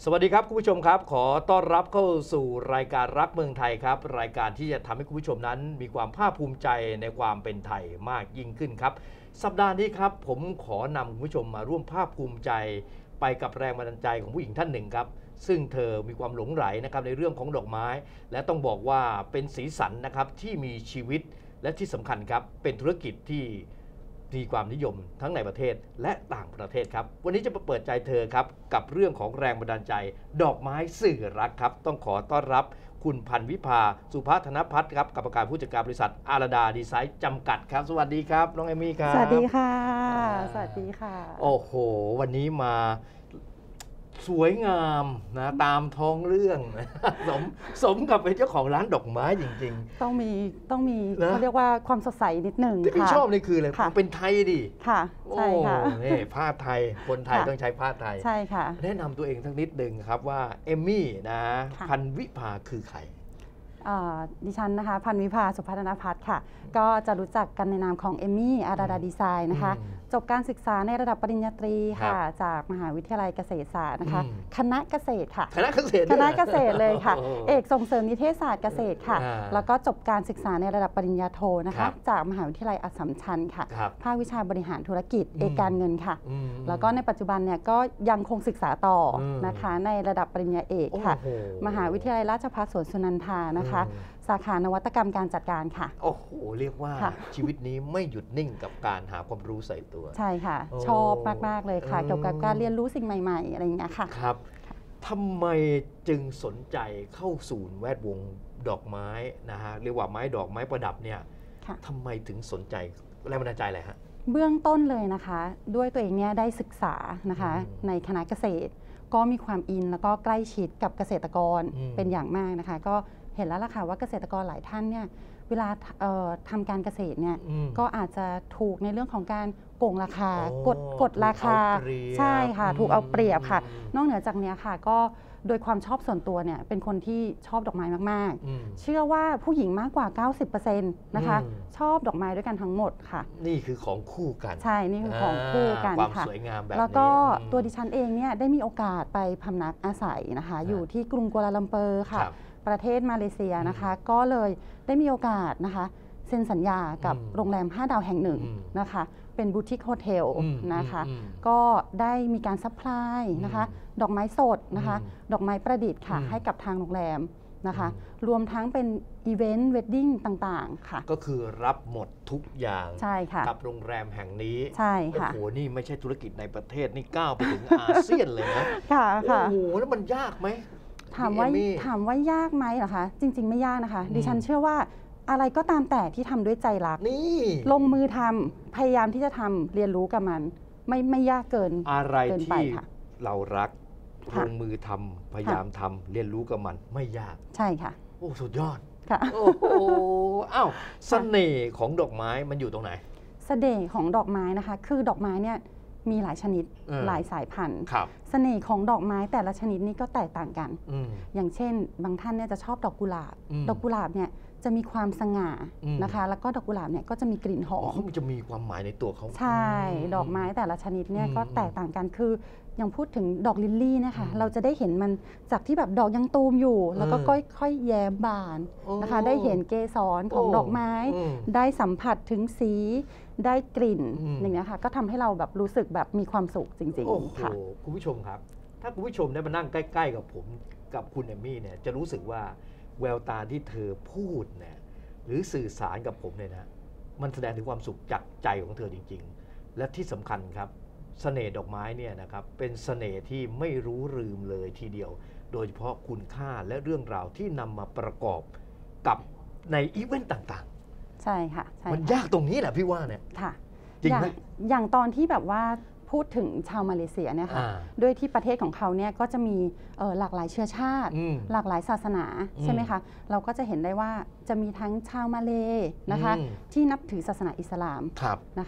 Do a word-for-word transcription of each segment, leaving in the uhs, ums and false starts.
สวัสดีครับคุณผู้ชมครับขอต้อนรับเข้าสู่รายการรักเมืองไทยครับรายการที่จะทำให้คุณผู้ชมนั้นมีความภาคภูมิใจในความเป็นไทยมากยิ่งขึ้นครับสัปดาห์นี้ครับผมขอนำคุณผู้ชมมาร่วมภาคภูมิใจไปกับแรงบันดาลใจของผู้หญิงท่านหนึ่งครับซึ่งเธอมีความหลงใหลนะครับในเรื่องของดอกไม้และต้องบอกว่าเป็นสีสันนะครับที่มีชีวิตและที่สำคัญครับเป็นธุรกิจที่มีความนิยมทั้งในประเทศและต่างประเทศครับวันนี้จะมาเปิดใจเธอครับกับเรื่องของแรงบันดาลใจดอกไม้สื่อรักครับต้องขอต้อนรับคุณพันวิภาสุภาธนพัฒน์ครับกรรมการผู้จัดการบริษัทอาราดาดีไซน์จำกัดครับสวัสดีครับน้องเอมี่ครับสวัสดีค่ะสวัสดีค่ะโอ้โหวันนี้มาสวยงามนะตามท้องเรื่องสมสมกับเป็นเจ้าของร้านดอกไม้จริงๆต้องมีต้องมีเขาเรียกว่าความสดใสนิดหนึ่งที่พี่ชอบนี่คืออะไรเป็นไทยดิค่ะใช่ค่ะนี่ผ้าไทยคนไทยต้องใช้ผ้าไทยใช่ค่ะแนะนำตัวเองสักนิดหนึ่งครับว่าเอมมี่นะพันวิภาคือใครดิฉันนะคะพันวิภาสุภาธนพัฒน์ค่ะก็จะรู้จักกันในนามของเอมมี่อาราดาดีไซน์นะคะจบการศึกษาในระดับปริญญาตรีค่ะจากมหาวิทยาลัยเกษตรศาสตร์นะคะคณะเกษตรค่ะคณะเกษตรคณะเกษตรเลยค่ะเอกส่งเสริมนิเทศศาสตร์เกษตรค่ะแล้วก็จบการศึกษาในระดับปริญญาโทนะคะจากมหาวิทยาลัยอัสสัมชัญค่ะภาควิชาบริหารธุรกิจเอกการเงินค่ะแล้วก็ในปัจจุบันเนี่ยก็ยังคงศึกษาต่อนะคะในระดับปริญญาเอกค่ะมหาวิทยาลัยราชภัฏสวนสุนันทานะคะสาขานวัตกรรมการจัดการค่ะโอ้โหเรียกว่าชีวิตนี้ไม่หยุดนิ่งกับการหาความรู้ใส่ตัวใช่ค่ะชอบมากๆเลยค่ะเกี่ยวกับการเรียนรู้สิ่งใหม่ๆอะไรอย่างเงี้ยค่ะครับทำไมจึงสนใจเข้าสู่แวดวงดอกไม้นะฮะเรียกว่าไม้ดอกไม้ประดับเนี่ยทำไมถึงสนใจแรงบันดาลใจอะไรฮะเบื้องต้นเลยนะคะด้วยตัวเองเนี่ยได้ศึกษานะคะในคณะเกษตรก็มีความอินแล้วก็ใกล้ชิดกับเกษตรกรเป็นอย่างมากนะคะก็เห็นแล้วล่ะค่ะว่าเกษตรกรหลายท่านเนี่ยเวลาทำการเกษตรเนี่ยก็อาจจะถูกในเรื่องของการโกงราคากดกดราคาใช่ค่ะถูกเอาเปรียบค่ะนอกเหนือจากนี้ค่ะก็โดยความชอบส่วนตัวเนี่ยเป็นคนที่ชอบดอกไม้มากๆเชื่อว่าผู้หญิงมากกว่า เก้าสิบเปอร์เซ็นต์ นะคะชอบดอกไม้ด้วยกันทั้งหมดค่ะนี่คือของคู่กันใช่นี่คือของคู่กันความสวยงามแบบนี้แล้วก็ตัวดิฉันเองเนี่ยได้มีโอกาสไปพำนักอาศัยนะคะอยู่ที่กรุงกัวลาลัมเปอร์ค่ะประเทศมาเลเซียนะคะก็เลยได้มีโอกาสนะคะเซ็นสัญญากับโรงแรมห้าดาวแห่งหนึ่งนะคะเป็นบูติกโฮเทลนะคะก็ได้มีการซัพพลายนะคะดอกไม้สดนะคะดอกไม้ประดิษฐ์ค่ะให้กับทางโรงแรมนะคะรวมทั้งเป็นอีเวนต์เวดดิ้งต่างๆค่ะก็คือรับหมดทุกอย่างใช่ค่ะกับโรงแรมแห่งนี้ใช่ค่ะโอ้โหนี่ไม่ใช่ธุรกิจในประเทศนี่ก้าวไปถึงอาเซียนเลยนะค่ะโอ้โหแล้วมันยากไหมถามว่าถามว่ายากไหมเหรอคะจริงๆไม่ยากนะคะดิฉันเชื่อว่าอะไรก็ตามแต่ที่ทำด้วยใจรักลงมือทำพยายามที่จะทำเรียนรู้กับมันไม่ไม่ยากเกินอะไรที่เรารักลงมือทำพยายามทำเรียนรู้กับมันไม่ยากใช่ค่ะโอ้สุดยอดค่ะโอ้โหอ้าวเสน่ห์ของดอกไม้มันอยู่ตรงไหนเสน่ห์ของดอกไม้นะคะคือดอกไม้เนี่ยมีหลายชนิดหลายสายพันธุ์เสน่ห์ของดอกไม้แต่ละชนิดนี่ก็แตกต่างกันอย่างเช่นบางท่านเนี่ยจะชอบดอกกุหลาบดอกกุหลาบเนี่ยจะมีความสง่านะคะแล้วก็ดอกกุหลาบเนี่ยก็จะมีกลิ่นหอมเขาจะมีความหมายในตัวเขาใช่ดอกไม้แต่ละชนิดเนี่ยก็แตกต่างกันคืออย่างพูดถึงดอกลิลลี่นะคะเราจะได้เห็นมันจากที่แบบดอกยังตูมอยู่แล้วก็ค่อยๆแย้มบานนะคะได้เห็นเกสรของดอกไม้ได้สัมผัสถึงสีได้กลิ่นอย่างนี้ค่ะก็ทำให้เราแบบรู้สึกแบบมีความสุขจริงๆค่ะคุณผู้ชมครับถ้าคุณผู้ชมได้มานั่งใกล้ๆกับผมกับคุณเอมมี่เนี่ยจะรู้สึกว่าแววตาที่เธอพูดเนี่ยหรือสื่อสารกับผมเนี่ยนะมันแสดงถึงความสุขจากใจของเธอจริงๆและที่สำคัญครับเสน่ห์ดอกไม้เนี่ยนะครับเป็นเสน่ห์ที่ไม่รู้ลืมเลยทีเดียวโดยเฉพาะคุณค่าและเรื่องราวที่นำมาประกอบกับในอีเวนต์ต่างๆใช่ค่ะมันยากตรงนี้แหละพี่ว่าเนี่ยค่ะจริงไหมอย่างตอนที่แบบว่าพูดถึงชาวมาเลเซียเนี่ยค่ะด้วยที่ประเทศของเขาเนี่ยก็จะมีหลากหลายเชื้อชาติหลากหลายศาสนาใช่ไหมคะเราก็จะเห็นได้ว่าจะมีทั้งชาวมาเลนะคะที่นับถือศาสนาอิสลามนะคะ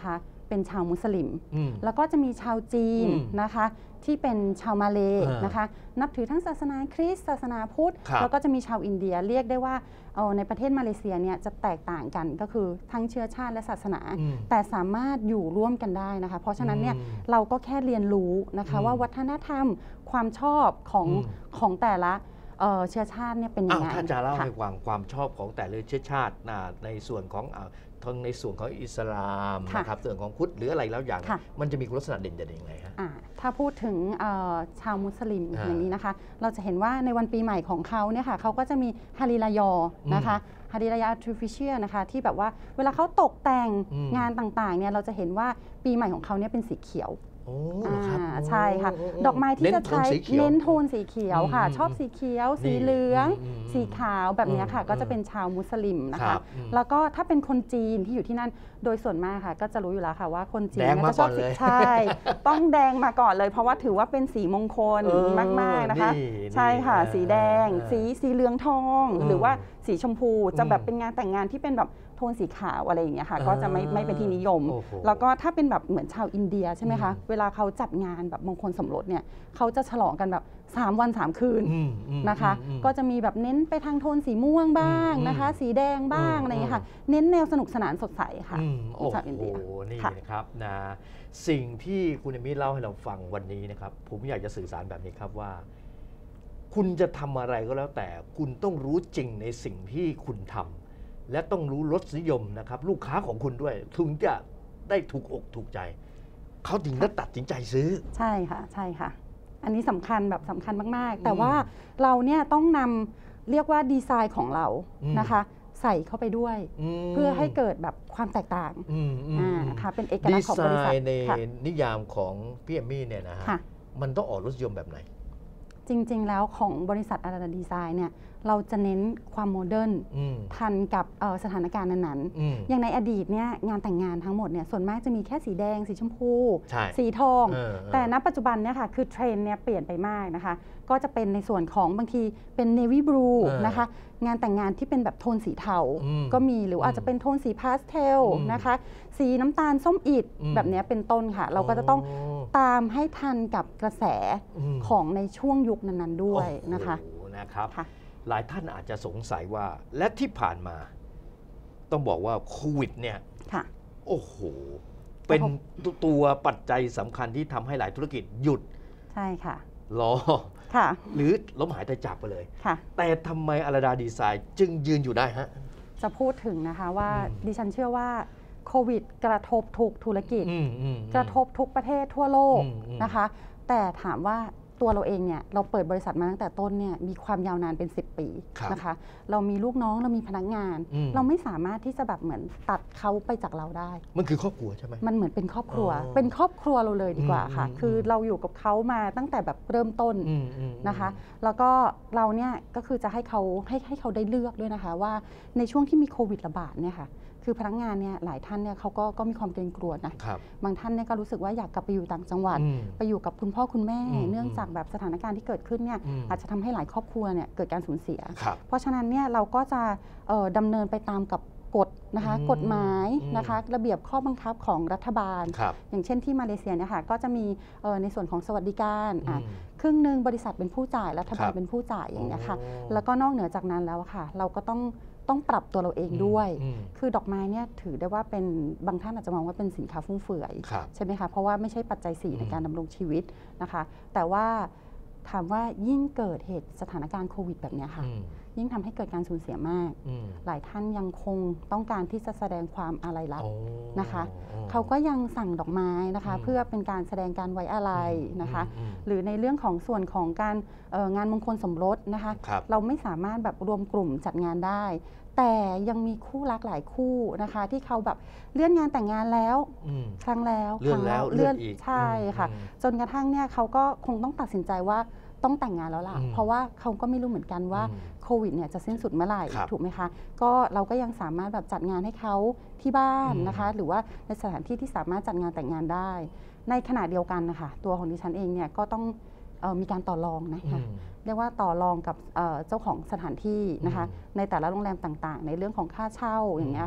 เป็นชาวมุสลิมอืมแล้วก็จะมีชาวจีนอืมนะคะที่เป็นชาวมาเลย์อ่านนะคะนับถือทั้งศาสนาคริสต์ศาสนาพุทธครับแล้วก็จะมีชาวอินเดียเรียกได้ว่าเอ่อในประเทศมาเลเซียเนี่ยจะแตกต่างกันก็คือทั้งเชื้อชาติและศาสนาอืมแต่สามารถอยู่ร่วมกันได้นะคะเพราะฉะนั้นเนี่ยอืมเราก็แค่เรียนรู้นะคะอืมว่าวัฒนธรรมความชอบของอืมของแต่ละเอ่อเชื้อชาติเนี่ยเป็นยัอ้าง วไงถ้าจะเล่าค่ะให้ฟังความชอบของแต่ละเชื้อชาตินะในส่วนของอ่าทั้งในส่วนของอิสลามค่ะนะครับส่วนของพุทธหรืออะไรแล้วอย่างค่ะมันจะมีคุณลักษณะเด่นๆยังไงฮะอ่าถ้าพูดถึงเอ่อชาวมุสลิมอ่าอย่างนี้นะคะ เราจะเห็นว่าในวันปีใหม่ของเขาเนี่ยค่ะเขาก็จะมีฮาริลายอนะคะฮาริลายาทรูฟิเชียนะคะที่แบบว่าเวลาเขาตกแต่งอืมงานต่างๆเนี่ยเราจะเห็นว่าปีใหม่ของเขาเนี่ยเป็นสีเขียวโอ้อ่าครับใช่ค่ะโดอกไม้ที่จะใช้เน้นโทนสีเขียวเน้นโทนสีเขียวค่ะอืมชอบสีเขียวนี่สีเหลืองอืมอืมสีขาวแบบเนี้ยค่ะอืมก็จะเป็นชาวมุสลิมนะครัคะบอืมแล้วก็ถ้าเป็นคนจีนที่อยู่ที่นั่นโดยส่วนมากค่ะ ก็จะรู้อยู่แล้วค่ะว่าคนจีนแดงเนี่ยมาจะชอบก่อนเลยสีใช่ ต้องแดงมาก่อนเลย เพราะว่าถือว่าเป็นสีมงคลเออมากๆนะคะนี่ใช่ค่ะนี่สีแดงอ่าสีสีเหลืองทองอืมหรือว่าสีชมพูจะแบบอืมเป็นงานแต่งงานที่เป็นแบบโทนสีขาวอะไรอย่างเงี้ยค่ะอ่าก็จะไม่ไม่เป็นที่นิยมโอ้โหแล้วก็ถ้าเป็นแบบเหมือนชาวอินเดียใช่ไหมคะอืมเวลาเขาจัดงานแบบมงคลสมรสเนี่ยเขาจะฉลองกันแบบสามวันสามคืนอืมอืมนะคะอืมก็จะมีแบบเน้นไปทางโทนสีม่วงบ้างอืมนะคะ สีแดงบ้างอืมอะไรอย่างเงี้ยค่ะ เน้นแนวสนุกสนานสดใสค่ะอืมโอ้ชาวอินโหเดียนี่ค่ะนะครับนะสิ่งที่คุณเอมี่เล่าให้เราฟังวันนี้นะครับ ผมอยากจะสื่อสารแบบนี้ครับว่า คุณจะทำอะไรก็แล้วแต่ คุณต้องรู้จริงในสิ่งที่คุณทำและต้องรู้รสนิยมนะครับ ลูกค้าของคุณด้วยถึงจะได้ถูกอกถูกใจ เขาถึงจะตัดสินใจซื้อใช่ค่ะใช่ค่ะ อันนี้สำคัญแบบสำคัญมากๆ แต่อืมว่าเราเนี่ยต้องนำเรียกว่าดีไซน์ของเราอืมนะคะ ใส่เข้าไปด้วยมเพื่อให้เกิดแบบความแตกต่างอืมอืมอ่าอืมค่ะเป็นเอกดีลักษณ์ของไซบริษัทน์ในค่ะนิยามของพี่เอมมี่เนี่ยนะฮะค่ะมันต้องออกรสนิยมแบบไหนจริงๆ แล้วของบริษัทอาราดาดีไซน์เนี่ยเราจะเน้นความโมเดิร์นอืมทันกับเอ่อสถานการณ์นั้นอืมๆ อย่างในอดีตเนี่ยงานแต่งงานทั้งหมดเนี่ยส่วนมากจะมีแค่สีแดง สีชมพูใช่สีทองเออเออแต่ณปัจจุบันเนี่ยค่ะคือเทรนด์เนี่ยเปลี่ยนไปมากนะคะ ก็จะเป็นในส่วนของบางทีเป็น navy blue เออนะคะงานแต่งงานที่เป็นแบบโทนสีเทาอืมก็มีหรืออาจจะเป็นโทนสีพาสเทลอืมนะคะ สีน้ำตาลส้มอิดอืมแบบเนี้ยเป็นต้นค่ะ เราก็จะต้องตามให้ทันกับกระแสมของในช่วงยุคนั้นๆด้วยนะคะโอ้โหนะครับค่ะหลายท่านอาจจะสงสัยว่าและที่ผ่านมา ต้องบอกว่าโควิดเนี่ยค่ะโอ้โห เป็นตัวปัจจัยสำคัญที่ทำให้หลายธุรกิจหยุดใช่ค่ะรอค่ะหรือล้มหายตายจากไปเลยค่ะแต่ทำไมอาราดาดีไซน์จึงยืนอยู่ได้ฮะจะพูดถึงนะคะว่าอืมดิฉันเชื่อว่าโควิด กระทบทุกธุรกิจอืมอืมกระทบทุกประเทศทั่วโลกอืมอืมนะคะ แต่ถามว่าตัวเราเองเนี่ยเราเปิดบริษัทมาตั้งแต่ต้นเนี่ยมีความยาวนานเป็น สิบ ปีครับนะคะ เรามีลูกน้องเรามีพนักงานอืมเราไม่สามารถที่จะแบบเหมือนตัดเขาไปจากเราได้มันคือครอบครัวใช่ไหมมันเหมือนเป็นครอบครัวอ๋อเป็นครอบครัวเราเลยดีกว่าค่ะอืมอืมคือเราอยู่กับเขามาตั้งแต่แบบเริ่มต้นอืมอืมนะคะ แล้วก็เราเนี่ยก็คือจะให้เขาให้ให้เขาได้เลือกด้วยนะคะว่าในช่วงที่มีโควิดระบาดเนี่ยค่ะคือพนักงานเนี่ยหลายท่านเนี่ยเขาก็ก็มีความเกรงกลัวนะครับ บางท่านเนี่ยก็รู้สึกว่าอยากกลับไปอยู่ต่างจังหวัดอืมไปอยู่กับคุณพ่อคุณแม่อืมเนื่องจากแบบสถานการณ์ที่เกิดขึ้นเนี่ยอืมอาจจะทำให้หลายครอบครัวเนี่ยเกิดการสูญเสียครับเพราะฉะนั้นเนี่ยเราก็จะเอ่อดำเนินไปตามกับกฎนะคะอืมกฎหมายอืมนะคะระเบียบข้อบังคับของรัฐบาลครับอย่างเช่นที่มาเลเซียเนี่ยค่ะก็จะมีเอ่อในส่วนของสวัสดิการอ่ะอืมครึ่งหนึ่งบริษัทเป็นผู้จ่ายรัฐบาลครับเป็นผู้จ่ายอย่างเงี้ยค่ะโอ้แล้วก็นอกเหนือจากนั้นแล้วค่ะ เราก็ต้องต้องปรับตัวเราเองด้วยอืมคือดอกไม้เนี่ยถือได้ว่าเป็นบางท่านอาจจะมองว่าเป็นสินค้าฟุ่มเฟือยครับใช่ไหมคะเพราะว่าไม่ใช่ปัจจัยสี่อืมในการดำรงชีวิตนะคะ แต่ว่าถามว่ายิ่งเกิดเหตุสถานการณ์โควิดแบบเนี้ยค่ะอืมยิ่งทำให้เกิดการสูญเสียมากอืมหลายท่านยังคงต้องการที่จะแสดงความอาลัยรักโอ้นะคะโอ้เขาก็ยังสั่งดอกไม้นะคะอืมเพื่อเป็นการแสดงการไว้อาลัยนะคะอืมหรือในเรื่องของส่วนของการเอ่องานมงคลสมรสนะคะครับเราไม่สามารถแบบรวมกลุ่มจัดงานได้ แต่ยังมีคู่รักหลายคู่นะคะ ที่เขาแบบเลื่อนงานแต่งงานแล้วอืมครั้งแล้วเลื่อนครั้งแล้วเลื่อนอีกใช่ค่ะอืมจนกระทั่งเนี่ยเขาก็คงต้องตัดสินใจว่าต้องแต่งงานแล้วล่ะอืมเพราะว่าเขาก็ไม่รู้เหมือนกันว่าอืมโควิดเนี่ยจะสิ้นสุดเมื่อไหร่ครับถูกไหมคะก็เราก็ยังสามารถแบบจัดงานให้เขาที่บ้านอืมนะคะ หรือว่าในสถานที่ที่สามารถจัดงานแต่งงานได้ ในขณะเดียวกันนะคะตัวของดิฉันเองเนี่ยก็ต้องเออมีการต่อรองนะอืคะมเรียกว่าต่อรองกับเอ่อเจ้าของสถานที่นะคะอืมในแต่ละโรงแรมต่างๆ ในเรื่องของค่าเช่าอย่างเงี้ยค่ะ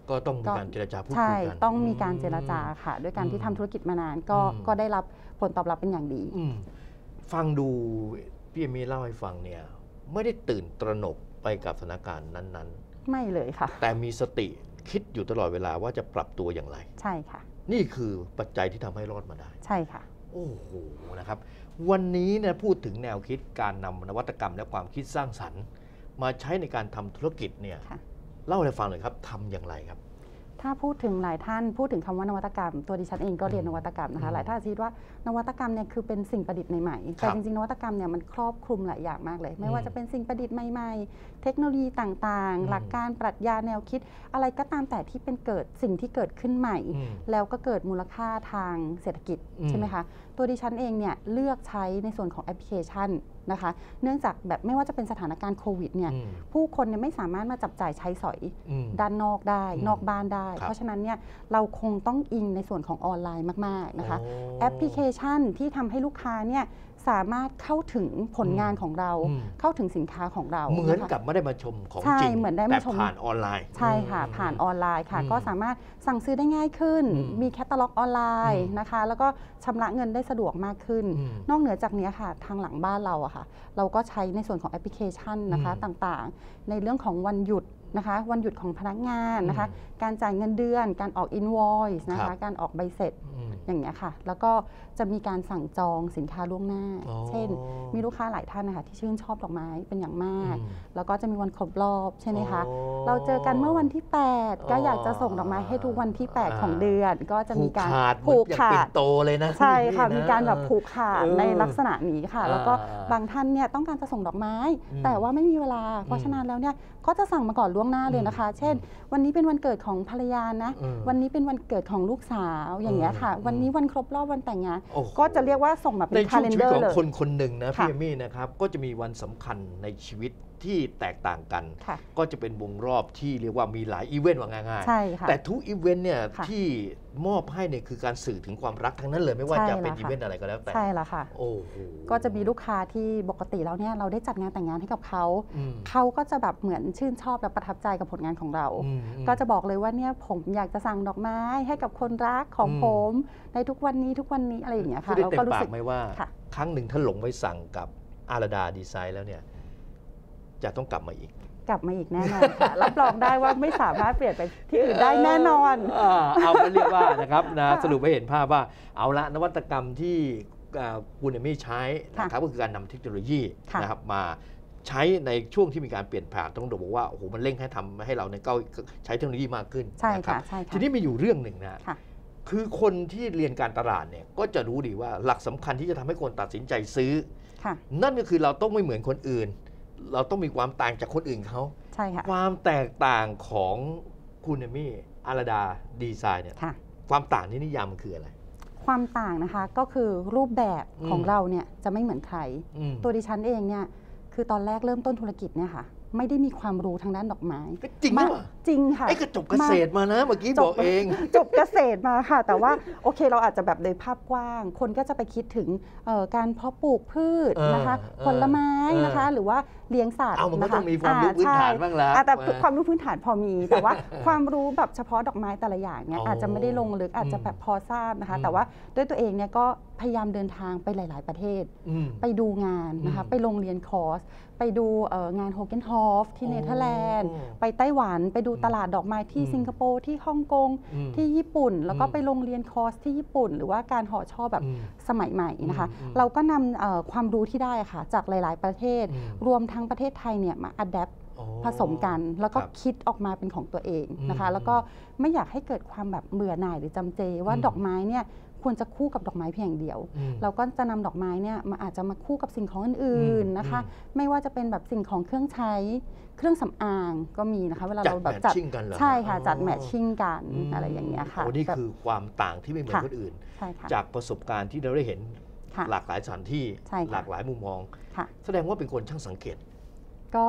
ก็ต้องมีการเจรจาพูดคุยกันใช่ต้องมีการเจรจาค่ะด้วยการที่ทำธุรกิจมานานก็ก็ได้รับผลตอบรับเป็นอย่างดีฟังดูพี่เอมี่เล่าให้ฟังเนี่ยไม่ได้ตื่นตระหนกไปกับสถานการณ์นั้นๆไม่เลยค่ะแต่มีสติคิดอยู่ตลอดเวลาว่าจะปรับตัวอย่างไรใช่ค่ะนี่คือปัจจัยที่ทำให้รอดมาได้ใช่ค่ะโอ้โหนะครับวันนี้เนี่ยพูดถึงแนวคิดการนำนวัตกรรมและความคิดสร้างสรรค์มาใช้ในการทำธุรกิจเนี่ยเล่าให้ฟังหน่อยครับทำอย่างไรครับถ้าพูดถึงหลายท่านพูดถึงคำว่านวัตกรรมตัวดิฉันเองก็เรียนนวัตกรรมนะคะหลายท่านคิดว่านวัตกรรมเนี่ยคือเป็นสิ่งประดิษฐ์ใหม่ๆแต่จริงๆนวัตกรรมเนี่ยมันครอบคลุมหลายอย่างมากเลยไม่ว่าจะเป็นสิ่งประดิษฐ์ใหม่ๆเทคโนโลยีต่างๆหลักการปรัชญาแนวคิดอะไรก็ตามแต่ที่เป็นเกิดสิ่งที่เกิดขึ้นใหม่แล้วก็เกิดมูลค่าทางเศรษฐกิจใช่ไหมคะตัวดิฉันเองเนี่ยเลือกใช้ในส่วนของแอปพลิเคชันนะคะเนื่องจากแบบไม่ว่าจะเป็นสถานการณ์โควิดเนี่ยผู้คนเนี่ยไม่สามารถมาจับจ่ายใช้สอยด้านนอกได้นอกบ้านได้เพราะฉะนั้นเนี่ยเราคงต้องอิงในส่วนของออนไลน์มากๆนะคะแอปพลิเคชันที่ทำให้ลูกค้าเนี่ยสามารถเข้าถึงผลงานของเราเข้าถึงสินค้าของเราเหมือนกับไม่ได้มาชมของจริงแต่ผ่านออนไลน์ใช่ค่ะผ่านออนไลน์ค่ะก็สามารถสั่งซื้อได้ง่ายขึ้นมีแคตตาล็อกออนไลน์นะคะแล้วก็ชำระเงินได้สะดวกมากขึ้นนอกเหนือจากนี้ค่ะทางหลังบ้านเราอะค่ะเราก็ใช้ในส่วนของแอปพลิเคชันนะคะต่างๆในเรื่องของวันหยุดนะคะวันหยุดของพนักงานนะคะการจ่ายเงินเดือนการออก invoice นะคะการออกใบเสร็จอย่างเงี้ยค่ะแล้วก็จะมีการสั่งจองสินค้าล่วงหน้าเช่นมีลูกค้าหลายท่านนะคะที่ชื่นชอบดอกไม้เป็นอย่างมากแล้วก็จะมีวันครบรอบใช่ไหมคะเราเจอกันเมื่อวันที่แปดก็อยากจะส่งดอกไม้ให้ทุกวันที่แปดของเดือนก็จะมีการผูกขาดโตเลยนะใช่ค่ะมีการแบบผูกขาดในลักษณะนี้ค่ะแล้วก็บางท่านเนี่ยต้องการจะส่งดอกไม้แต่ว่าไม่มีเวลาเพราะฉะนั้นแล้วเนี่ยก็จะสั่งมาก่อนล่วงหน้าเลยนะคะเช่นวันนี้เป็นวันเกิดของภรรยานะวันนี้เป็นวันเกิดของลูกสาวอย่างเงี้ยค่ะวันนี้วันครบรอบวันแต่งงานก็จะเรียกว่าส่งมาเป็นคาเลนเดอร์เลยในช่วงชีวิตของคนคนหนึ่งนะพี่เอมี่นะครับก็จะมีวันสำคัญในชีวิตที่แตกต่างกันก็จะเป็นวงรอบที่เรียกว่ามีหลายอีเวนต์ว่าง่ายๆแต่ทุกอีเวนต์เนี่ยที่มอบให้เนี่ยคือการสื่อถึงความรักทั้งนั้นเลยไม่ว่าจะเป็นอีเวนต์อะไรก็แล้วแต่ใช่แล้วค่ะโอ้โหก็จะมีลูกค้าที่ปกติแล้วเนี่ยเราได้จัดงานแต่งงานให้กับเขาเขาก็จะแบบเหมือนชื่นชอบและประทับใจกับผลงานของเราก็จะบอกเลยว่าเนี่ยผมอยากจะสั่งดอกไม้ให้กับคนรักของผมในทุกวันนี้ทุกวันนี้อะไรอย่างเงี้ยค่ะเราก็รู้สึกไหมว่าครั้งหนึ่งถ้าหลงไปสั่งกับอาราดาดีไซน์แล้วเนี่ยจะต้องกลับมาอีกกลับมาอีกแน่นอนค่ะรับรองได้ว่าไม่สามารถเปลี่ยนไปที่อื่นได้แน่นอนเอาไปเรียกว่านะครับนะสรุปให้เห็นภาพว่าเอาละนวัตกรรมที่คุณเอมี่ใช้นะครับก็คือการนำเทคโนโลยีนะครับมาใช้ในช่วงที่มีการเปลี่ยนผ่านต้องบอกว่าโอ้โหมันเร่งให้ทำให้เราเนี่ยก็ใช้เทคโนโลยีมากขึ้นใช่ค่ะใช่ค่ะทีนี้มีอยู่เรื่องหนึ่งนะคือคนที่เรียนการตลาดเนี่ยก็จะรู้ดีว่าหลักสำคัญที่จะทำให้คนตัดสินใจซื้อนั่นก็คือเราต้องไม่เหมือนคนอื่นเราต้องมีความต่างจากคนอื่นเขาใช่ค่ะความแตกต่างของคุณเอมี่อาราดาดีไซน์เนี่ยความต่างนี่นิยามมันคืออะไรความต่างนะคะก็คือรูปแบบของเราเนี่ยจะไม่เหมือนใครตัวดิฉันเองเนี่ยคือตอนแรกเริ่มต้นธุรกิจเนี่ยค่ะไม่ได้มีความรู้ทางด้านดอกไม้จริงไหมจริงค่ะไอ้กระจบเกษตรมานะเมื่อกี้บอกเองจบเกษตรมาค่ะแต่ว่าโอเคเราอาจจะแบบโดยภาพกว้างคนก็จะไปคิดถึงการเพาะปลูกพืชนะคะผลไม้นะคะหรือว่าเลี้ยงสัตว์เอามันก็ต้องมีความรู้พื้นฐานบ้างแล้วแต่ความรู้พื้นฐานพอมีแต่ว่าความรู้แบบเฉพาะดอกไม้แต่ละอย่างเนี่ยอาจจะไม่ได้ลงลึกอาจจะแบบพอทราบนะคะแต่ว่าด้วยตัวเองเนี่ยก็พยายามเดินทางไปหลายๆประเทศไปดูงานนะคะไปลงเรียนคอร์สไปดูงานโฮเกนฮอฟที่เนเธอร์แลนด์ไปไต้หวันไปดูตลาดดอกไม้ที่สิงคโปร์ที่ฮ่องกงที่ญี่ปุ่นแล้วก็ไปลงเรียนคอร์สที่ญี่ปุ่นหรือว่าการห่อช่อแบบสมัยใหม่นะคะเราก็นำความรู้ที่ได้ค่ะจากหลายๆประเทศรวมทั้งประเทศไทยเนี่ยมาอัดแอปผสมกันแล้วก็คิดออกมาเป็นของตัวเองนะคะแล้วก็ไม่อยากให้เกิดความแบบเบื่อหน่ายหรือจำเจว่าดอกไม้เนี่ยควรจะคู่กับดอกไม้เพียงเดียวเราก็จะนำดอกไม้เนี่ยมาอาจจะมาคู่กับสิ่งของอื่นๆนะคะไม่ว่าจะเป็นแบบสิ่งของเครื่องใช้เครื่องสำอางก็มีนะคะเวลาเราแบบจัดใช่ค่ะจัดแมทชิ่งกันอะไรอย่างเงี้ยค่ะโอ้นี่คือความต่างที่ไม่เหมือนคนอื่นจากประสบการณ์ที่เราได้เห็นหลากหลายสถานที่หลากหลายมุมมองแสดงว่าเป็นคนช่างสังเกตก็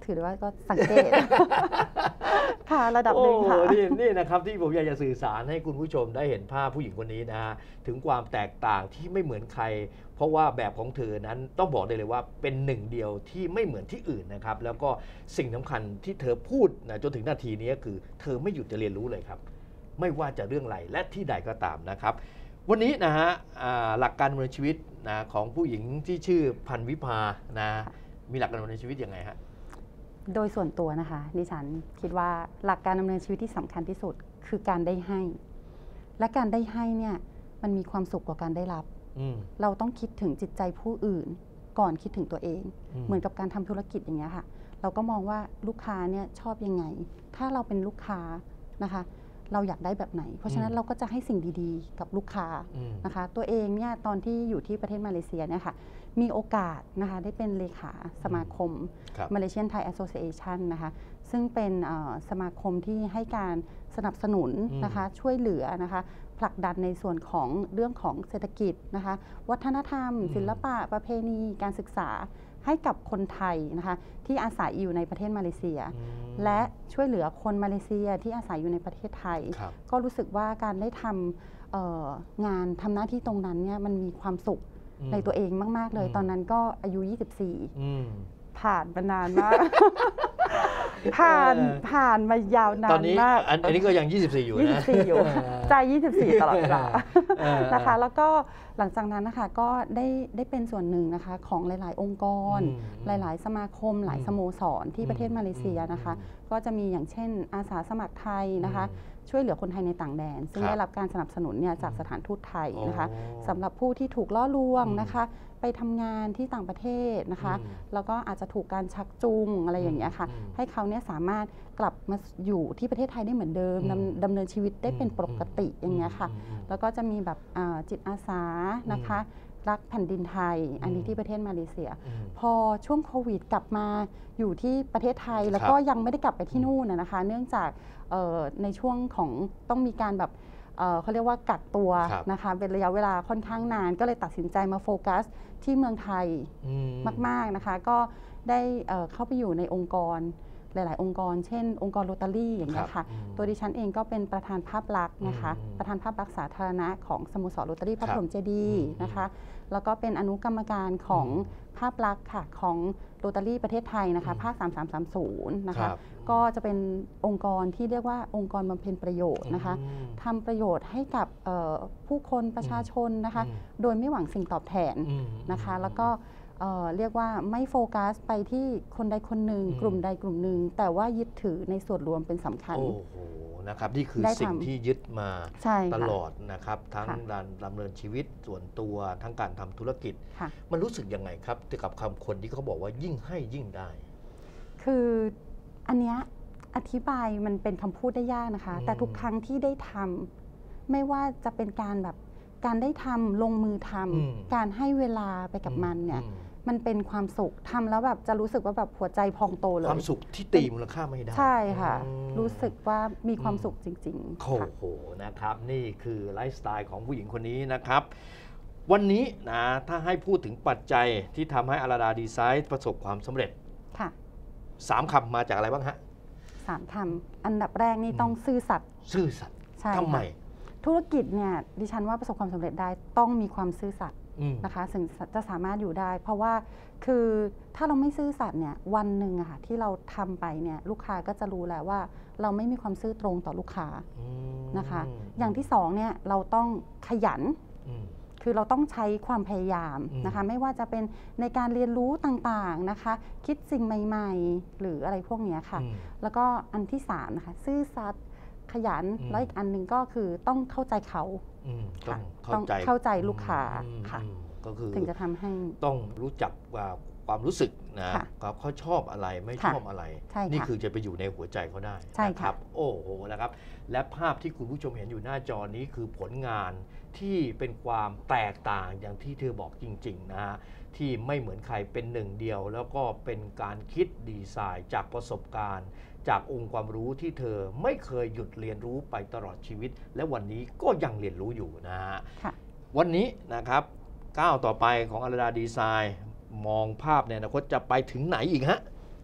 ถือว่าก็สังเกต ค่ะระดับหนึ่งค่ะโอ้นี่นี่นะครับที่ผมอยากจะสื่อสารให้คุณผู้ชมได้เห็นภาพผู้หญิงคนนี้นะฮะถึงความแตกต่างที่ไม่เหมือนใคร เพราะว่าแบบของเธอนั้นต้องบอกได้เลยว่าเป็นหนึ่งเดียวที่ไม่เหมือนที่อื่นนะครับแล้วก็สิ่งสำคัญที่เธอพูดนะจนถึงนาทีนี้คือเธอไม่หยุดจะเรียนรู้เลยครับไม่ว่าจะเรื่องอะไรและที่ใดก็ตามนะครับวันนี้นะฮะหลักการดำเนินชีวิตนะของผู้หญิงที่ชื่อพันวิภานะมีหลักการดำเนินชีวิตยังไงฮะโดยส่วนตัวนะคะดิฉันคิดว่าหลักการดำเนินชีวิตที่สำคัญที่สุดคือการได้ให้และการได้ให้เนี่ยมันมีความสุขกว่าการได้รับเราต้องคิดถึงจิตใจผู้อื่นก่อนคิดถึงตัวเองเหมือนกับการทำธุรกิจอย่างเงี้ยค่ะเราก็มองว่าลูกค้าเนี่ยชอบยังไงถ้าเราเป็นลูกค้านะคะเราอยากได้แบบไหนเพราะฉะนั้นเราก็จะให้สิ่งดีๆกับลูกค้านะคะตัวเองเนี่ยตอนที่อยู่ที่ประเทศมาเลเซียเนี่ยค่ะมีโอกาสนะคะได้เป็นเลขาสมาคม Malaysian Thai Association นะคะซึ่งเป็นสมาคมที่ให้การสนับสนุนนะคะช่วยเหลือนะคะผลักดันในส่วนของเรื่องของเศรษฐกิจนะคะวัฒนธรรมศิลปะประเพณีการศึกษาให้กับคนไทยนะคะที่อาศัยอยู่ในประเทศมาเลเซียและช่วยเหลือคนมาเลเซียที่อาศัยอยู่ในประเทศไทยก็รู้สึกว่าการได้ทำงานทำหน้าที่ตรงนั้นเนี่ยมันมีความสุขในตัวเองมากๆเลยตอนนั้นก็อายุยี่สิบสี่ผ่านมานานมากผ่านผ่านมายาวนานมากอันนี้ก็ยังยี่สิบสี่อยู่นะยี่สิบสี่อยู่ใจยี่สิบสี่ตลอดเวลานะคะแล้วก็หลังจากนั้นนะคะก็ได้ได้เป็นส่วนหนึ่งนะคะของหลายๆองค์กรหลายๆสมาคมหลายสโมสรที่ประเทศมาเลเซียนะคะก็จะมีอย่างเช่นอาสาสมัครไทยนะคะช่วยเหลือคนไทยในต่างแดนซึ่งได้รับการสนับสนุนเนี่ยจากสถานทูตไทยนะคะสำหรับผู้ที่ถูกล่อลวงนะคะไปทำงานที่ต่างประเทศนะคะแล้วก็อาจจะถูกการชักจูงอะไรอย่างเงี้ยค่ะให้เขาเนี่ยสามารถกลับมาอยู่ที่ประเทศไทยได้เหมือนเดิมดำเนินชีวิตได้เป็นปกติอย่างเงี้ยค่ะแล้วก็จะมีแบบจิตอาสานะคะรักแผ่นดินไทยอันนี้ที่ประเทศมาเลเซียพอช่วงโควิดกลับมาอยู่ที่ประเทศไทยแล้วก็ยังไม่ได้กลับไปที่นู่นนะคะเนื่องจากในช่วงของต้องมีการแบบเขาเรียกว่ากักตัวนะคะเป็นระยะเวลาค่อนข้างนานก็เลยตัดสินใจมาโฟกัสที่เมืองไทยมากๆนะคะก็ได้เข้าไปอยู่ในองค์กรหลายๆองค์กรเช่นองค์กรโรตารี่อย่างนี้ค่ะตัวดิฉันเองก็เป็นประธานภาพลักษณ์นะคะประธานภาพลักษณ์สาธารณะของสโมสรโรตารี่พระพรหมเจดีย์นะคะแล้วก็เป็นอนุกรรมการของภาพลักษณ์ค่ะของโรตารี่ประเทศไทยนะคะภาคสามสามสามศูนย์นะคะก็จะเป็นองค์กรที่เรียกว่าองค์กรบำเพ็ญประโยชน์นะคะทำประโยชน์ให้กับผู้คนประชาชนนะคะโดยไม่หวังสิ่งตอบแทนนะคะแล้วก็เ, เรียกว่าไม่โฟกัสไปที่คนใดคนหนึ่งกลุ่มใดกลุ่มหนึ่งแต่ว่ายึดถือในส่วนรวมเป็นสำคัญโอ้โหนะครับนี่คือสิ่งที่ยึดมาตลอดนะครับทั้งการดำเนินชีวิตส่วนตัวทั้งการทำธุรกิจมันรู้สึกยังไงครับกับคำคนที่เขาบอกว่ายิ่งให้ยิ่งได้คืออันเนี้ยอธิบายมันเป็นคำพูดได้ยากนะคะแต่ทุกครั้งที่ได้ทำไม่ว่าจะเป็นการแบบการได้ทำลงมือทำการให้เวลาไปกับมันเนี่ยมันเป็นความสุขทำแล้วแบบจะรู้สึกว่าแบบหัวใจพองโตเลยความสุขที่ตีมูลค่าไม่ได้ใช่ค่ะรู้สึกว่ามีความสุขจริงๆโอ้โหนะครับนี่คือไลฟ์สไตล์ของผู้หญิงคนนี้นะครับวันนี้นะถ้าให้พูดถึงปัจจัยที่ทำให้อาราดาดีไซน์ประสบความสำเร็จค่ะสามคำมาจากอะไรบ้างฮะสามคำอันดับแรกนี่ต้องซื่อสัตย์ซื่อสัตย์ทำไมธุรกิจเนี่ยดิฉันว่าประสบความสำเร็จได้ต้องมีความซื่อสัตย์นะคะถึงจะสามารถอยู่ได้เพราะว่าคือถ้าเราไม่ซื่อสัตย์เนี่ยวันหนึ่งอะค่ะที่เราทำไปเนี่ยลูกค้าก็จะรู้แล้วว่าเราไม่มีความซื่อตรงต่อลูกค้านะคะอย่างที่สองเนี่ยเราต้องขยันคือเราต้องใช้ความพยายามนะคะไม่ว่าจะเป็นในการเรียนรู้ต่างๆนะคะคิดสิ่งใหม่ๆหรืออะไรพวกนี้ค่ะแล้วก็อันที่สามนะคะซื่อสัตย์ขยันแล้วอีกอันหนึ่งก็คือต้องเข้าใจเขาต้องเข้าใจเข้าใจลูกค้าค่ะก็คือถึงจะทำให้ต้องรู้จักว่าความรู้สึกนะเขาชอบอะไรไม่ชอบอะไรนี่คือจะไปอยู่ในหัวใจเขาได้นะครับโอ้โหนะครับและภาพที่คุณผู้ชมเห็นอยู่หน้าจอนี้คือผลงานที่เป็นความแตกต่างอย่างที่เธอบอกจริงๆนะฮะที่ไม่เหมือนใครเป็นหนึ่งเดียวแล้วก็เป็นการคิดดีไซน์จากประสบการณ์จากองค์ความรู้ที่เธอไม่เคยหยุดเรียนรู้ไปตลอดชีวิตและวันนี้ก็ยังเรียนรู้อยู่นะฮะวันนี้นะครับก้าวต่อไปของอาราดาดีไซน์มองภาพในอนาคตจะไปถึงไหนอีกฮะ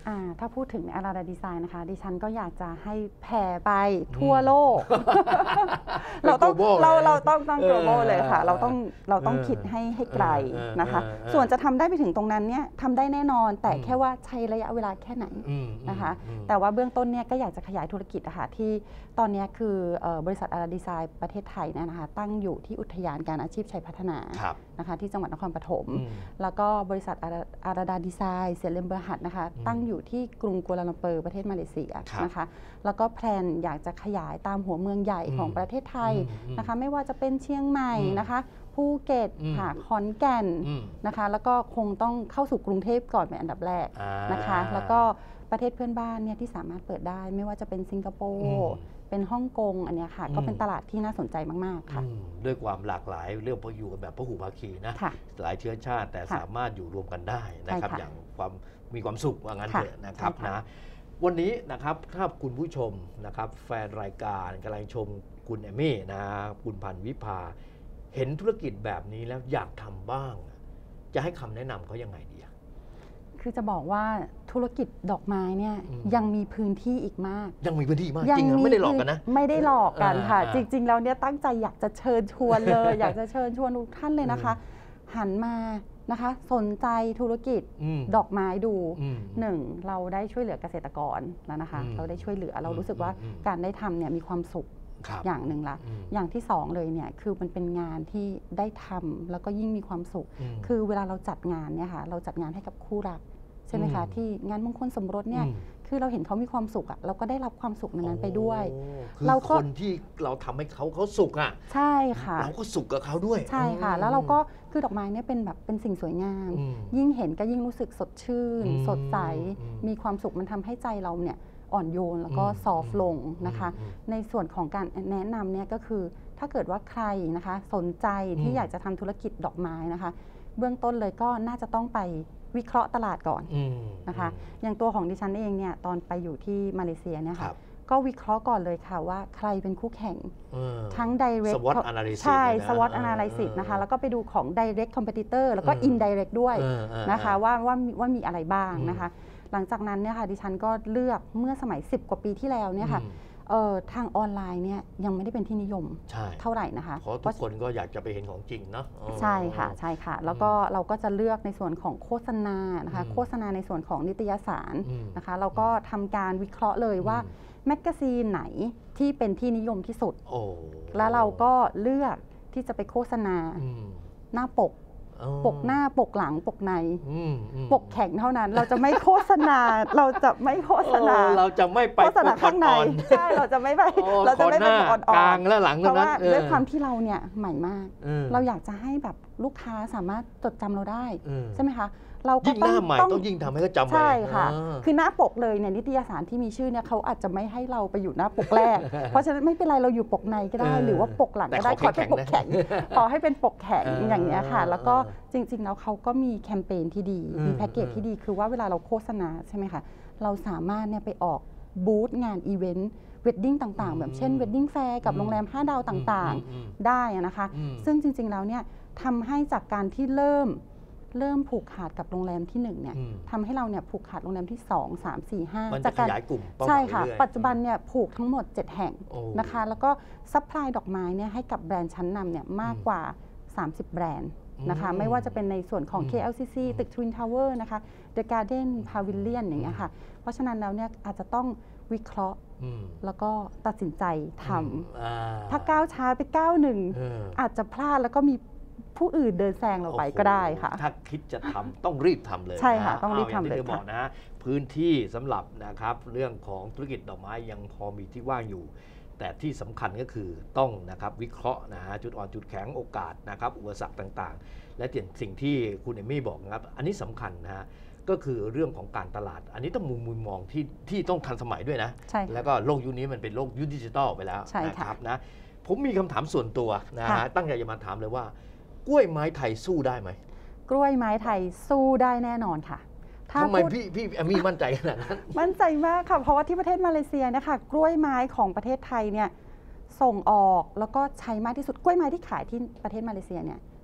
อ่าถ้าพูดถึงอาราดาดีไซน์นะคะดิฉันก็อยากจะให้แผ่ไปทั่วโลก เราต้องเราเราต้องต้อง global เลยค่ะเราต้องเราต้องคิดให้ให้ไกลนะคะส่วนจะทำได้ไปถึงตรงนั้นเนี่ยทำได้แน่นอนแต่แค่ว่าใช้ระยะเวลาแค่ไหนนะคะแต่ว่าเบื้องต้นเนี่ยก็อยากจะขยายธุรกิจนะคะที่ตอนนี้คือบริษัทอาราดีไซน์ประเทศไทยเนี่ยนะคะตั้งอยู่ที่อุทยานการอาชีพชัยพัฒนานะคะที่จังหวัดนครปฐมแล้วก็บริษัทอาราดาดีไซน์เซเลมเบอร์หัดนะคะตั้งอยู่ที่กรุงกัวลาลัมเปอร์ประเทศมาเลเซียนะคะแล้วก็แพลนอยากจะขยายตามหัวเมืองใหญ่ของประเทศไทยนะคะไม่ว่าจะเป็นเชียงใหม่นะคะภูเก็ตค่ะขอนแก่นนะคะแล้วก็คงต้องเข้าสู่กรุงเทพก่อนเป็นอันดับแรกนะคะแล้วก็ประเทศเพื่อนบ้านเนี่ยที่สามารถเปิดได้ไม่ว่าจะเป็นสิงคโปร์เป็นฮ่องกงอันนี้ค่ะก็เป็นตลาดที่น่าสนใจมากๆค่ะด้วยความหลากหลายเรื่องพออยู่กันแบบพหุภาคีนะหลายเชื้อชาติแต่สามารถอยู่รวมกันได้นะครับอย่างความมีความสุขว่างั้นเถอะนะครับนะวันนี้นะครับถ้าคุณผู้ชมนะครับแฟนรายการกำลังชมคุณเอมี่นะคุณพันวิภาเห็นธุรกิจแบบนี้แล้วอยากทำบ้างจะให้คำแนะนำเขายังไงดีคือจะบอกว่าธุรกิจดอกไม้เนี่ยยังมีพื้นที่อีกมากยังมีพื้นที่มากจริงๆไม่ได้หลอกกันนะไม่ได้หลอกกันค่ะจริงๆแล้วเนี่ยตั้งใจอยากจะเชิญชวนเลย อยากจะเชิญชวนทุกท่านเลยนะคะหันมานะคะสนใจธุรกิจดอกไม้ดูหนึ่งเราได้ช่วยเหลือเกษตรกรแล้วนะคะเราได้ช่วยเหลือเรารู้สึกว่าการได้ทำเนี่ยมีความสุขอย่างหนึ่งละอย่างที่สองเลยเนี่ยคือมันเป็นงานที่ได้ทำแล้วก็ยิ่งมีความสุขคือเวลาเราจัดงานเนี่ยค่ะเราจัดงานให้กับคู่รักใช่ไหมคะที่งานมงคลสมรสเนี่ยคือเราเห็นเขามีความสุขอะเราก็ได้รับความสุขนั้นไปด้วยเราคนที่เราทำให้เขาเขาสุขอะใช่ค่ะเราก็สุขกับเขาด้วยใช่ค่ะแล้วเราก็คือดอกไม้เนี่ยเป็นแบบเป็นสิ่งสวยงามยิ่งเห็นก็ยิ่งรู้สึกสดชื่นสดใสมีความสุขมันทำให้ใจเราเนี่ยอ่อนโยนแล้วก็ซอฟลงนะคะในส่วนของการแนะนำเนี่ยก็คือถ้าเกิดว่าใครนะคะสนใจที่อยากจะทำธุรกิจดอกไม้นะคะเบื้องต้นเลยก็น่าจะต้องไปวิเคราะห์ตลาดก่อนนะคะอย่างตัวของดิฉันเองเนี่ยตอนไปอยู่ที่มาเลเซียเนี่ยค่ะก็วิเคราะห์ก่อนเลยค่ะว่าใครเป็นคู่แข่งทั้ง direct ใช่ สวอต analysis นะคะแล้วก็ไปดูของ direct competitor แล้วก็ indirect ด้วยนะคะว่าว่าว่ามีอะไรบ้างนะคะหลังจากนั้นเนี่ยค่ะดิฉันก็เลือกเมื่อสมัยสิบกว่าปีที่แล้วเนี่ยค่ะทางออนไลน์เนี่ยยังไม่ได้เป็นที่นิยมเท่าไหร่นะคะเพราะทุกคนก็อยากจะไปเห็นของจริงเนาะใช่ค่ะใช่ค่ะแล้วก็เราก็จะเลือกในส่วนของโฆษณานะคะโฆษณาในส่วนของนิตยสารนะคะเราก็ทำการวิเคราะห์เลยว่าแมกกาซีนไหนที่เป็นที่นิยมที่สุดแล้วเราก็เลือกที่จะไปโฆษณาหน้าปกปกหน้าปกหลังปกในปกแข็งเท่านั้นเราจะไม่โฆษณาเราจะไม่โฆษณาเราจะไม่ไปโฆษณาข้างในใช่เราจะไม่ไปเราจะไม่ไปอ่อนๆกลางและหลังเพราะว่าด้วยความที่เราเนี่ยใหม่มากเราอยากจะให้แบบลูกค้าสามารถจดจำเราได้ใช่ไหมคะเราก็ต้องยิ่งหน้าใหม่ต้องยิ่งทำให้เขาจำไว้ใช่ค่ะคือหน้าปกเลยเนี่ยนิตยสารที่มีชื่อเนี่ยเขาอาจจะไม่ให้เราไปอยู่หน้าปกแรกเพราะฉะนั้นไม่เป็นไรเราอยู่ปกในก็ได้หรือว่าปกหลังก็ได้ขอเป็นปกแข็งขอให้เป็นปกแข็งอย่างเงี้ยค่ะแล้วก็จริงๆแล้วเขาก็มีแคมเปญที่ดีมีแพ็กเกจที่ดีคือว่าเวลาเราโฆษณาใช่ไหมคะเราสามารถเนี่ยไปออกบูธงานอีเวนต์เวดดิ้งต่างๆแบบเช่นเวดดิ้งแฟร์กับโรงแรมห้าดาวต่างๆได้นะคะซึ่งจริงๆแล้วเนี่ยทำให้จากการที่เริ่มเริ่มผูกขาดกับโรงแรมที่หนึ่งเนี่ยทำให้เราเนี่ยผูกขาดโรงแรมที่สอง สาม สี่ ห้ามันจะขยายกลุ่มใช่ค่ะปัจจุบันเนี่ยผูกทั้งหมดเจ็ดแห่งนะคะแล้วก็ซัพพลายดอกไม้เนี่ยให้กับแบรนด์ชั้นนำเนี่ยมากกว่าสามสิบแบรนด์นะคะไม่ว่าจะเป็นในส่วนของ เค แอล ซี ซี ตึก Twin Tower นะคะ The Garden Pavilion อย่างเงี้ยค่ะเพราะฉะนั้นแล้วเนี่ยอาจจะต้องวิเคราะห์แล้วก็ตัดสินใจทำถ้าก้าวช้าไปก้าวหนึ่งอาจจะพลาดแล้วก็มีผู้อื่นเดินแซงเราไปก็ได้ค่ะถ้าคิดจะทำต้องรีบทำเลยใช่ค่ะต้องรีบทำเลยค่ะบอกนะพื้นที่สำหรับนะครับเรื่องของธุรกิจดอกไม้ยังพอมีที่ว่างอยู่แต่ที่สำคัญก็คือต้องนะครับวิเคราะห์นะฮะจุดอ่อนจุดแข็งโอกาสนะครับอุปสรรคต่างๆและสิ่งที่คุณเอมี่บอกนะครับอันนี้สำคัญนะฮะก็คือเรื่องของการตลาดอันนี้ต้องมุมมุมมองที่ที่ต้องทันสมัยด้วยนะแล้วก็โลกยุคนี้มันเป็นโลกยุคดิจิทัลไปแล้วนะครับนะผมมีคำถามส่วนตัวนะฮะตั้งใจจะมาถามเลยว่ากล้วยไม้ไทยสู้ได้ไหมกล้วยไม้ไทยสู้ได้แน่นอนค่ะทำไมพี่พี่เอมี่มั่นใจขนาดนั้นมั่นใจมากค่ะเพราะว่าที่ประเทศมาเลเซียนะคะกล้วยไม้ของประเทศไทยเนี่ยส่งออกแล้วก็ใช้มากที่สุดกล้วยไม้ที่ขายที่ประเทศมาเลเซียเนี่ย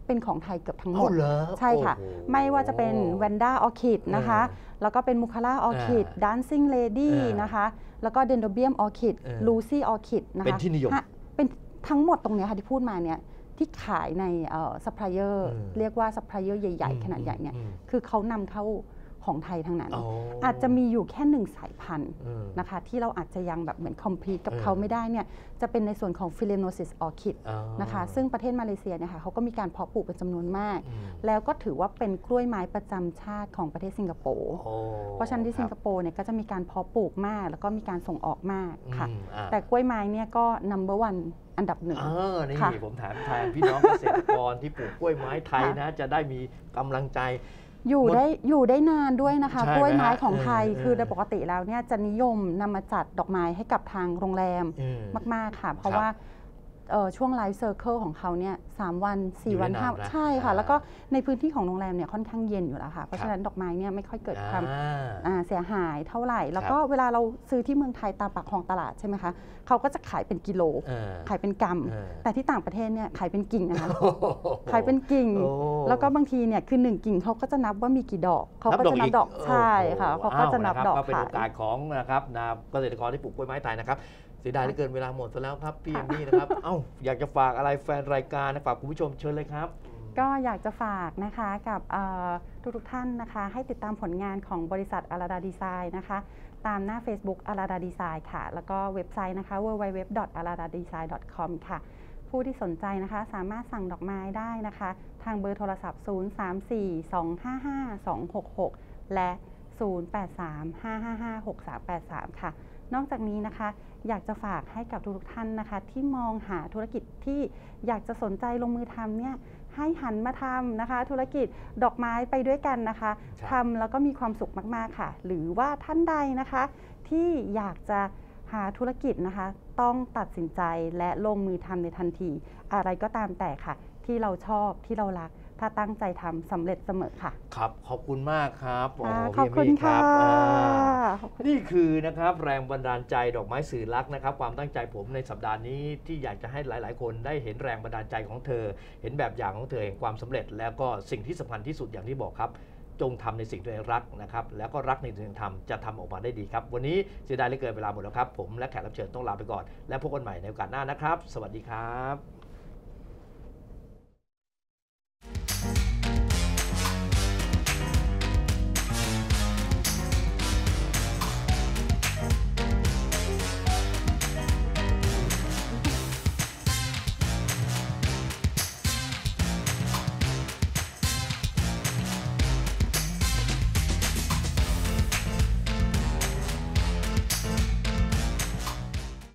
เป็นของไทยเกือบทั้งหมเอาดเหรอใช่ค่ะโอ้โหไม่ว่าจะเป็นแวนด้าออคิดนะคะเออแล้วก็เป็นมูคาร่าออคิดเออดันซิ่งเลดี้เออนะคะแล้วก็เดนโดเบียมออคิดเออลูซี่ออคิดนะคะเป็นที่นิยมฮะเป็นทั้งหมดตรงเนี้ยค่ะที่พูดมาเนี่ยที่ขายในซัพพลายเออร์อืมเรียกว่าซัพพลายเออร์ใหญ่อืมๆ ขนาดใหญ่เนี่ยอืมคือเขานำเข้าของไทยทั้งนั้นอ๋ออาจจะมีอยู่แค่หนึ่งสายพันธุ์อืมนะคะที่เราอาจจะยังแบบเหมือนคอมพลีทกับเออเขาไม่ได้เนี่ยจะเป็นในส่วนของฟิเลโนซิสออคิดอ๋อนะคะซึ่งประเทศมาเลเซียเนี่ยค่ะเขาก็มีการเพาะปลูกเป็นจำนวนมากอืมแล้วก็ถือว่าเป็นกล้วยไม้ประจำชาติของประเทศสิงคโปร์โอ้เพราะฉะนั้นที่สิงครับโปร์เนี่ยก็จะมีการเพาะปลูกมาก แล้วก็มีการส่งออกมากค่ะอืมอ่าแต่กล้วยไม้เนี่ยก็ number one อันดับหนึ่งเออนี่ค่ะผมถามแทนพี่น้องเกษตรกรที่ปลูกกล้วยไม้ไทยนะ จะได้มีกำลังใจอยู่หมดได้อยู่ได้นานด้วยนะคะใช่ไหมกล้วยไม้ของไทยเออคือเออโดยปกติแล้วเนี่ยจะนิยมนำมาจัดดอกไม้ให้กับทางโรงแรมอืมมาก ๆ ค่ะ เพราะครับว่าเอ่อช่วงไลฟ์เซอร์เคิลของเขาเนี่ยสามวันอยู่สี่ วันได้นานห้านะใช่ค่ะอ่าแล้วก็ในพื้นที่ของโรงแรมเนี่ยค่อนข้างเย็นอยู่แล้วค่ะ เพราะครับฉะนั้นดอกไม้เนี่ยไม่ค่อยเกิดความอ่าอ่าเสียหายเท่าไหร่ แล้วครับก็เวลาเราซื้อที่เมืองไทยตามปากคลองตลาดใช่ไหมคะเขาก็จะขายเป็นกิโลเออขายเป็นกรัมเออแต่ที่ต่างประเทศเนี่ยขายเป็นกิ่งนะคะโอ้โหขายเป็นกิ่งโอ้แล้วก็บางทีเนี่ยคือหนึ่งกิ่งเขาก็จะนับว่ามีกี่ดอก เขาก็จะนับดอกโโหใช่ค่ะเขาก็จะนับอ้าวดอกก็เป็นขาโอกาสยของนะครับนาเกษตรกรที่ปลูกกล้วยไม้ไทยนะครับเสียดายเหลือเกินเวลาหมดซะแล้วครับพี่เอมมี่นะครับ เอ้าอยากจะฝากอะไรแฟนรายการนะฝากคุณผู้ชมเชิญเลยครับก็อยากจะฝากนะคะกับทุกทุกๆท่านนะคะ ให้ติดตามผลงานของบริษัทอาราดาดีไซน์นะคะ ตามหน้า Facebook อาราดาดีไซน์ค่ะ แล้วก็เว็บไซต์นะคะ ดับเบิลยู ดับเบิลยู ดับเบิลยู ดอท อาราดาดีไซน์ ดอท คอม ค่ะ ผู้ที่สนใจนะคะสามารถสั่งดอกไม้ได้นะคะ ทางเบอร์โทรศัพท์ ศูนย์ สาม สี่ สอง ห้า ห้า สอง หก หก และ ศูนย์ แปด สาม ห้า ห้า ห้า หก สาม แปด สาม ค่ะ นอกจากนี้นะคะอยากจะฝากให้กับทุกๆท่านนะคะ ที่มองหาธุรกิจที่อยากจะสนใจลงมือทำเนี่ยให้หันมาทำนะคะ ธุรกิจดอกไม้ไปด้วยกันนะคะครับทำแล้วก็มีความสุขมากๆค่ะ หรือว่าท่านใดนะคะ ที่อยากจะหาธุรกิจนะคะ ต้องตัดสินใจและลงมือทำในทันที อะไรก็ตามแต่ค่ะ ที่เราชอบที่เรารัก ถ้าตั้งใจทำสำเร็จเสมอค่ะครับขอบคุณมากครับโอ้โหค่ะพี่ขอบคุณเมมี่ค่ะรับอ่าขอบคุณนี่คือนะครับแรงบันดาลใจดอกไม้สื่อรักนะครับ ความตั้งใจผมในสัปดาห์นี้ที่อยากจะให้หลาย ๆ คนได้เห็นแรงบันดาลใจของเธอ เห็นแบบอย่างของเธอแห่งความสำเร็จ แล้วก็สิ่งที่สำคัญที่สุดอย่างที่บอกครับ จงทำในสิ่งที่ตัวเองรักนะครับแล้วก็รักในสิ่งที่ทำจะทำออกมาได้ดีครับ วันนี้เสียดายเหลือเกินเวลาหมดแล้วครับ ผมและแขกรับเชิญต้องลาไปก่อน และพบกันใหม่ในโอกาสหน้านะครับ สวัสดีครับ